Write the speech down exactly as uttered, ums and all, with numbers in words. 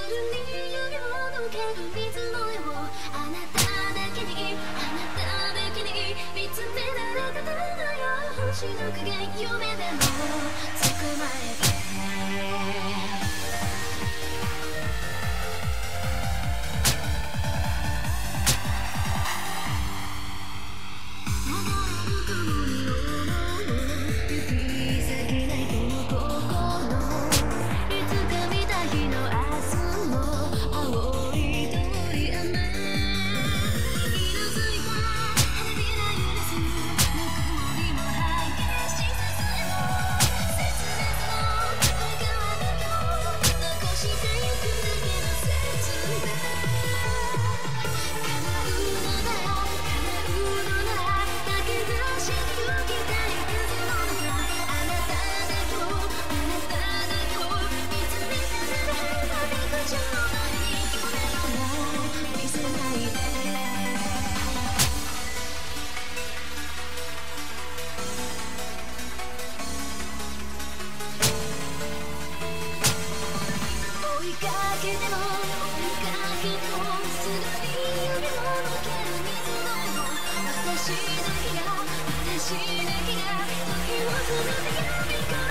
に指を抜ける水のようあなただけにあなただけに見つめられてたのよ星の影夢でもつくまえて私だけが時を止めてやめか